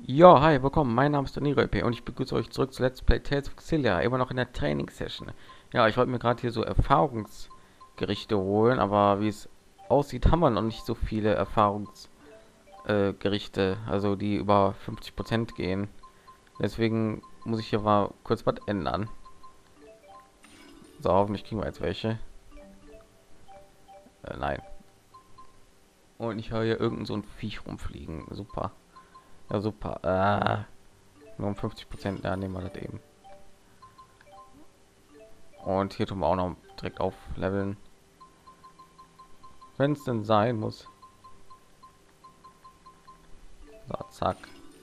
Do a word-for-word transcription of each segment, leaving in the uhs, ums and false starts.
Ja, hi, willkommen. Mein Name ist Daniel P. und ich begrüße euch zurück zu Let's Play Tales of Xillia, immer noch in der Training-Session. Ja, ich wollte mir gerade hier so Erfahrungsgerichte holen, aber wie es aussieht, haben wir noch nicht so viele Erfahrungsgerichte, äh, Gerichte, also die über fünfzig Prozent gehen. Deswegen muss ich hier mal kurz was ändern. So, hoffentlich kriegen wir jetzt welche. Äh, nein. Und ich höre hier irgend so ein Viech rumfliegen. Super. Ja, super. Äh, nur um fünfzig Prozent, ja, nehmen wir das eben. Und hier tun wir auch noch direkt auf Leveln. Wenn es denn sein muss. So, zack.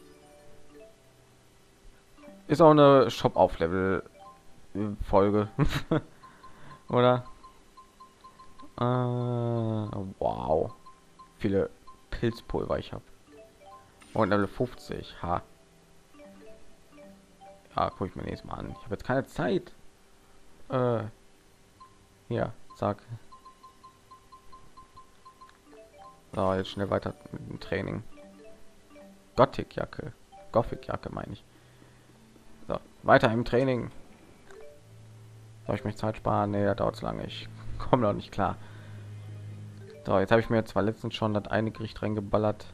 Ist auch eine Shop auf Level Folge. Oder? Äh, wow. Viele Pilzpulver ich habe. Und Level fünfzig. Ha. Ja, gucke ich mir nächstes Mal an. Ich habe jetzt keine Zeit. Äh, hier, zack. So, jetzt schnell weiter mit dem Training. Gothic Jacke. Gothic Jacke meine ich. So, weiter im Training. Soll ich mich Zeit sparen? Nee, da dauert es lange. Ich komme noch nicht klar. So, jetzt habe ich mir zwar letztens schon das eine Gericht reingeballert.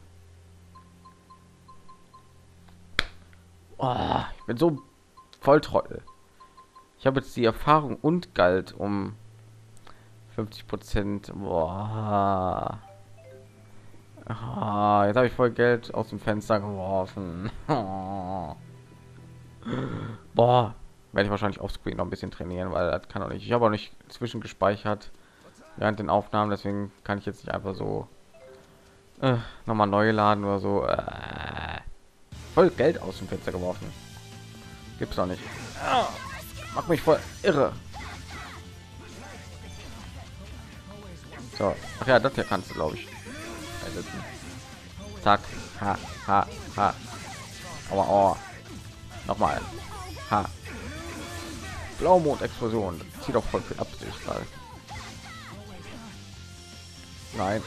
Oh, ich bin so voll Trottel. Ich habe jetzt die Erfahrung und Galt um fünfzig Prozent. Boah. Ah, jetzt habe ich voll Geld aus dem Fenster geworfen. Oh. Boah, werde ich wahrscheinlich auf Screen noch ein bisschen trainieren, weil das kann auch nicht. Ich habe auch nicht zwischengespeichert während den Aufnahmen, deswegen kann ich jetzt nicht einfach so äh, noch mal neu laden oder so. Äh, voll Geld aus dem Fenster geworfen. Gibt's doch nicht. Ah, macht mich voll irre. So, ach ja, das hier kannst du, glaube ich. Einsetzen. Zack, ha, ha, ha. Aber oh. Nochmal. Ha. Blaumond-Explosion. Zieht doch voll viel ab, sehe ich gerade. Nein.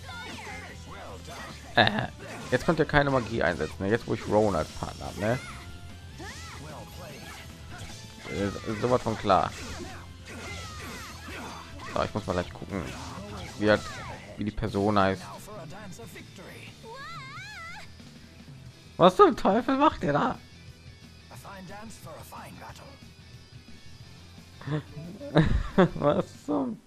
Äh, jetzt könnt ihr keine Magie einsetzen. Ne? Jetzt, wo ich Rowan als Partner habe, ne? Ist sowas von klar. So, ich muss mal gleich gucken, wie, hat, wie die Person heißt. Was zum Teufel macht ihr da? Was zum?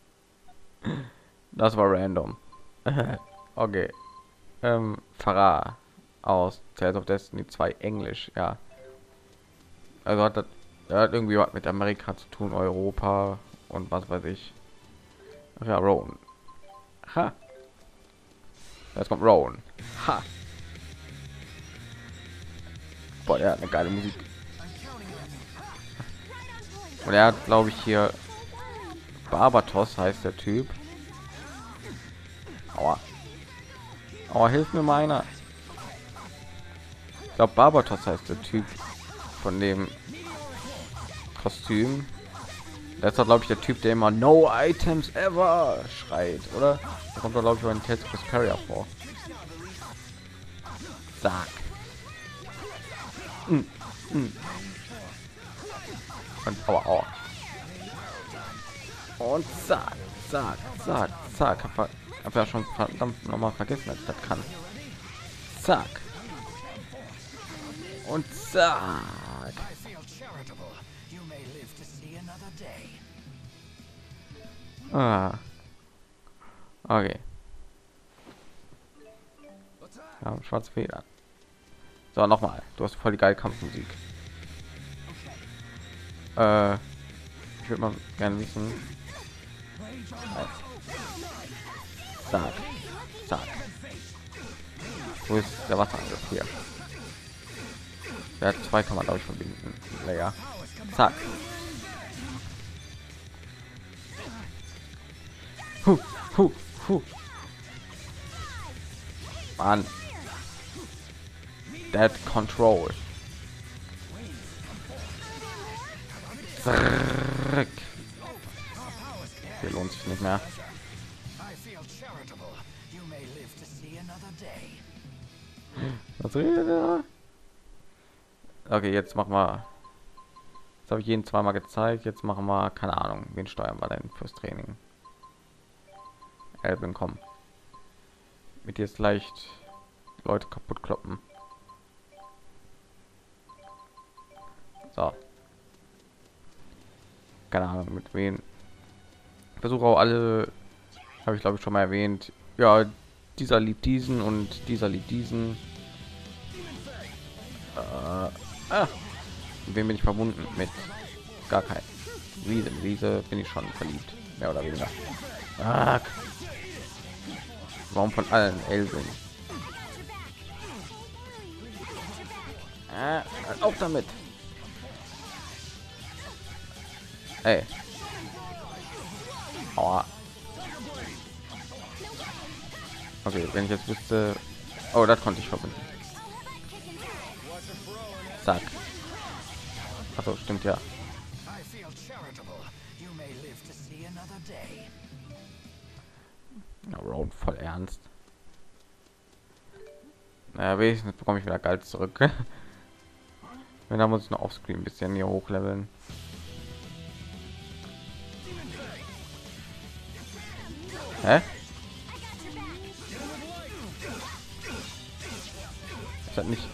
Das war random. Okay. Ähm, Farah aus Tales of Destiny zwei Englisch, ja. Also hat das, er hat irgendwie was mit Amerika zu tun, Europa und was weiß ich. Ach ja, Rowan. Ha. Jetzt kommt Rowan. Ha. Boah, er hat eine geile Musik. Und er hat, glaube ich, hier Barbatos heißt der Typ. Aua. Aua, hilf mir meiner. Ich glaube, Barbatos heißt der Typ von dem Kostüm. Das ist, glaube ich, der Typ, der immer No Items Ever schreit, oder? Da kommt, glaube ich, bei den Tales of Vesperia vor. Zack. Mm, mm. Und aua, aua. Und zack, zack, zack, zack. Hab, hab ja schon verdammt noch mal vergessen, dass ich das kann. Zack. Und zack. Ah. Okay. Ja, schwarze Feder. So, noch mal. Du hast voll die geile Kampfmusik. Äh, ich würde mal gerne wissen. Zack. Zack. Wo ist der Wasserangriff hier? Der hat zwei, kann man glaube ich verbinden. Lecker. Zack. Huh, huh, huh. Mann. Dead Control. Zurück. Hier lohnt sich nicht mehr. Was redet er? Okay, jetzt machen wir. Das habe ich jeden zweimal gezeigt. Jetzt machen wir, keine Ahnung, wen steuern wir denn fürs Training? Elben, komm. Mit jetzt leicht Leute kaputt kloppen. So. Keine Ahnung, mit wen. Ich versuche auch alle, habe ich glaube ich schon mal erwähnt. Ja, dieser liebt diesen und dieser liebt diesen. Äh, ah. Mit wem bin ich verbunden? Mit gar keinen. Wiese, Wiese bin ich schon verliebt, mehr oder weniger. Ah. Warum von allen Elben? Ah, auf damit. Ey. Aua. Okay, wenn ich jetzt wüsste. Oh, das konnte ich verbinden. Zack. Achso, stimmt ja. Ja, Road voll ernst. Naja, wenigstens bekomme ich wieder Geld zurück. Wenn da muss ich noch offscreen ein bisschen hier hochleveln. Hä? Ist das nicht?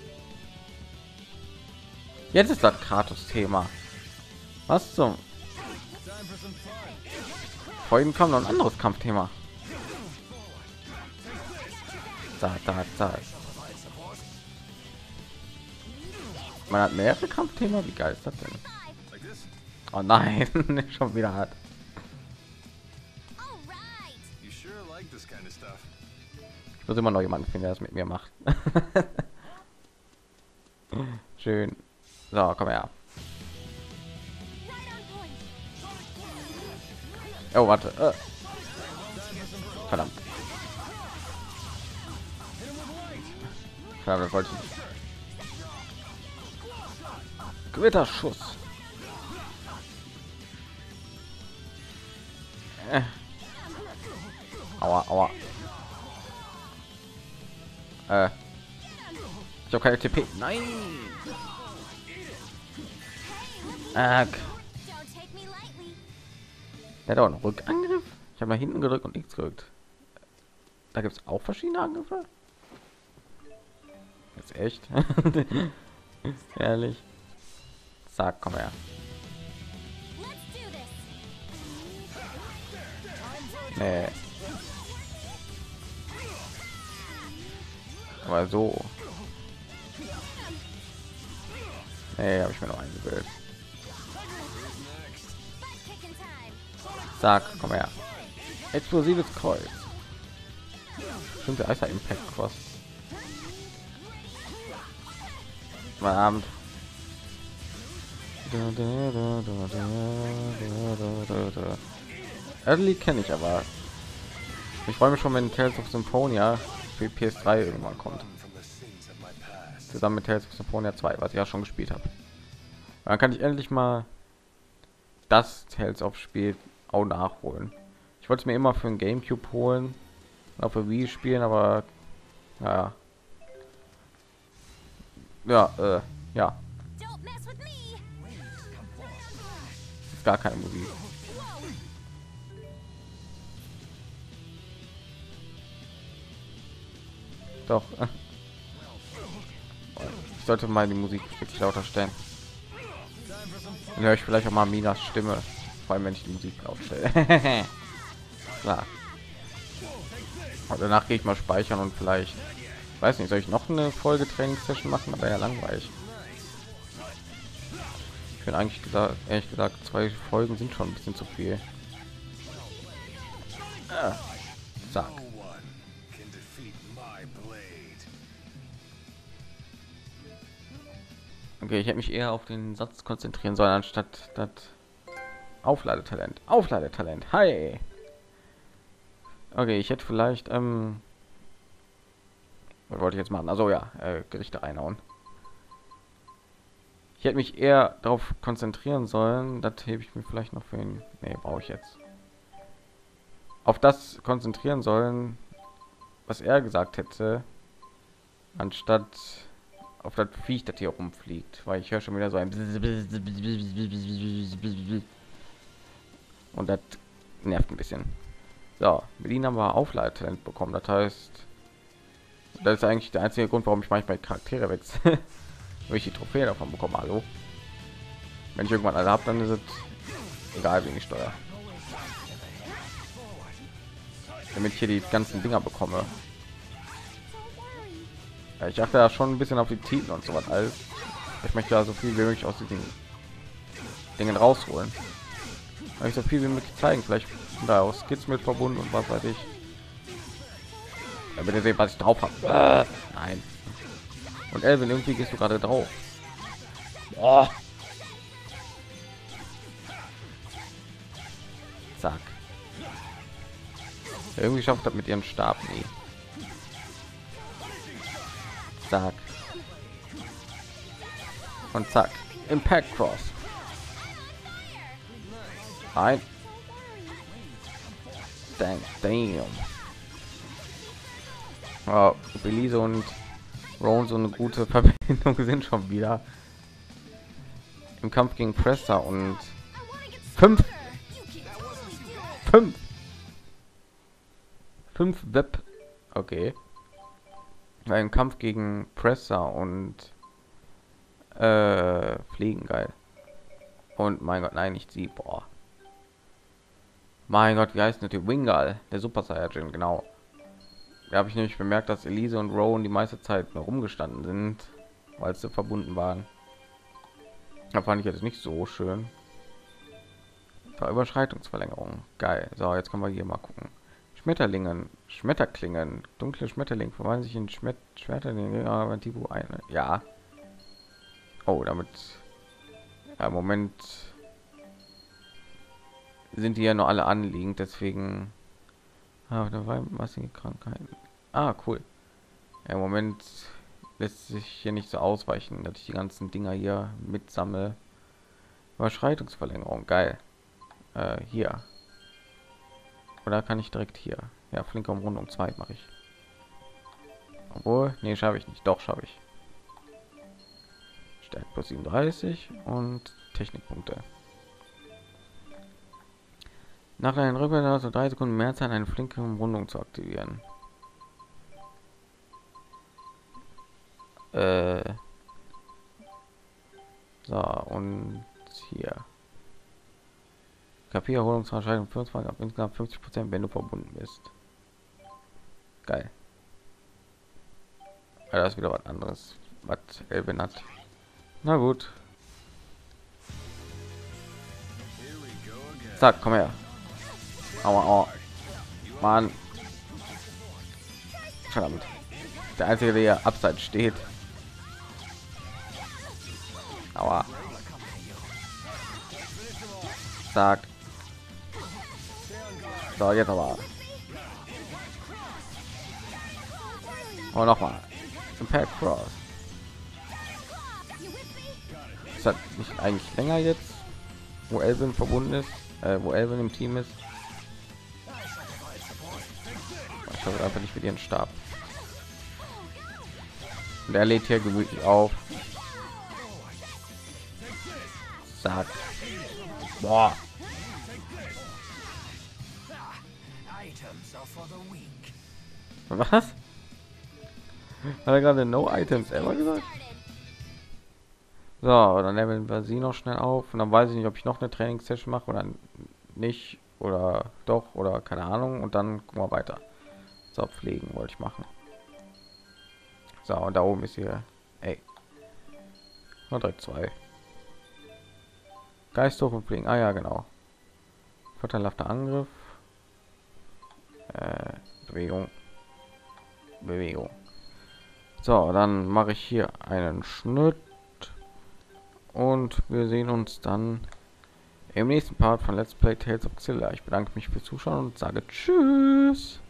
Jetzt ist das Kratos-Thema. Was zum? Vorhin kam noch ein anderes Kampfthema. Da, da, da. Man hat mehrere Kampfthema. Wie geil ist das denn? Oh nein, schon wieder hart. Ich muss immer noch jemanden finden, der das mit mir macht. Schön. So, komm her. Oh, warte. Äh. Verdammt. Verdammt, das wollte ich nicht. Gewitterschuss. Äh. Aua, aua. Äh. Ich habe keine T P. Nein. Ach. Der hat auch einen Rückangriff. Ich habe mal hinten gedrückt und nichts gedrückt. Da gibt es auch verschiedene Angriffe. Jetzt echt. Ehrlich. Sag, komm her. Nee. Aber so. Nee, habe ich mir noch eingebildet. Sag, komm her. Explosives Kreuz. Stimmt, der Eiser Impact Cross. Abend. Early kenne ich aber. Ich freue mich schon, wenn Tales of Symphonia für P S drei irgendwann kommt. Zusammen mit Tales of Symphonia zwei, was ich ja schon gespielt habe. Dann kann ich endlich mal das Tales of Spiel auch nachholen. Ich wollte es mir immer für ein GameCube holen, auf der Wii spielen, aber ja, ja, äh, ja, ist gar keine Musik. Doch. Ich sollte mal die Musik wirklich lauter stellen. Dann höre ich vielleicht auch mal Minas Stimme, vor allem wenn ich die Musik aufstelle. Klar. Und danach gehe ich mal speichern und vielleicht, weiß nicht, soll ich noch eine Folge Trainingssession machen, aber ja langweilig. Ich bin eigentlich gesagt, ehrlich gesagt, zwei Folgen sind schon ein bisschen zu viel. Ah, zack. Okay, ich hätte mich eher auf den Satz konzentrieren sollen, anstatt das Aufladetalent. Aufladetalent. Hi. Okay, ich hätte vielleicht, ähm, was wollte ich jetzt machen? Also ja, äh, Gerichte einhauen. Ich hätte mich eher darauf konzentrieren sollen. Das hebe ich mir vielleicht noch für ihn. Nee, brauche ich jetzt. Auf das konzentrieren sollen, was er gesagt hätte, anstatt auf das Viech, das hier rumfliegt, weil ich höre schon wieder so ein und das nervt ein bisschen. So, mit ihnen haben wir Aufleittalent bekommen. Das heißt, das ist eigentlich der einzige Grund, warum ich manchmal Charaktere wechsle, weil ich die Trophäe davon bekomme. Hallo, wenn ich irgendwann alle habe, dann ist es egal, wie ich steuere, damit ich hier die ganzen Dinger bekomme. Ja, ich achte da schon ein bisschen auf die Titel und so was alles. Ich möchte da so viel wie möglich aus diesen Dingen rausholen. Weil ich so viel wie möglich zeigen. Vielleicht da aus Skits mit verbunden und was weiß ich. Damit ihr seht, was ich drauf habe. Äh, nein. Und Elvin, irgendwie gehst du gerade drauf. Oh. Zack. Irgendwie schafft das mit ihrem Stab nie. Zack. Und zack. Impact Cross. Ein. Damn. Damn. Oh, Belize und Rowan so eine gute Verbindung sind schon wieder im Kampf gegen Pressa und fünf fünf fünf Web. Okay. Weil im Kampf gegen Presser und äh, Fliegen geil. Und mein Gott, nein, nicht sie. Boah. Mein Gott, wie heißt das? Die Wingal, der Super Saiyajin, genau. Da habe ich nämlich bemerkt, dass Elise und Rowan die meiste Zeit nur rumgestanden sind, weil sie verbunden waren. Da fand ich jetzt nicht so schön. War Überschreitungsverlängerung. Geil. So, jetzt können wir hier mal gucken. Schmetterlingen, Schmetterklingen, dunkle Schmetterling verwandeln sich in Schmet Schmetterlinge, aber Tipo eine. Ja. Oh, damit. Ja, im Moment sind die ja noch alle anliegend, deswegen. Ah, da war massige Krankheiten. Ah, cool. Ja, im Moment lässt sich hier nicht so ausweichen, dass ich die ganzen Dinger hier mitsammle. Überschreitungsverlängerung, geil. Äh, hier. Oder kann ich direkt hier? Ja, flinke Umrundung zwei mache ich. Obwohl, nee, schaffe ich nicht. Doch, schaffe ich. Stärke plus siebenunddreißig und Technikpunkte. Nach einem Rückwärts also drei Sekunden mehr Zeit, eine flinke Umrundung zu aktivieren. Äh. So, und hier. K P-Erholungsverschreibung fünfundzwanzig ab insgesamt fünfzig Prozent, wenn du verbunden bist. Geil. Ja, das ist wieder was anderes, was Elvin hat. Na gut. Zack, komm her. Aua, aua. Mann. Verdammt. Der einzige, der hier abseits steht. Aua. Zack. So, jetzt aber. Und noch mal. Impact Cross. Ist das nicht eigentlich länger jetzt, wo Elvin verbunden ist, äh, wo Elvin im Team ist? Ich habe einfach nicht mit ihren Stab. Und er lädt hier gemütlich auf. Zack. Boah. Was? Hat er gerade no items ever gesagt? So, dann leveln wir sie noch schnell auf und dann weiß ich nicht, ob ich noch eine Trainingssession mache oder nicht oder doch oder keine Ahnung und dann gucken wir weiter. So, pflegen wollte ich machen. So, und da oben ist hier, ey, noch direkt zwei. Geist hoch und fliegen. Ah ja, genau. Vorteilhafter Angriff. Äh, Bewegung. Bewegung. So, dann mache ich hier einen Schnitt und wir sehen uns dann im nächsten Part von Let's Play Tales of Xillia. Ich bedanke mich fürs Zuschauen und sage Tschüss.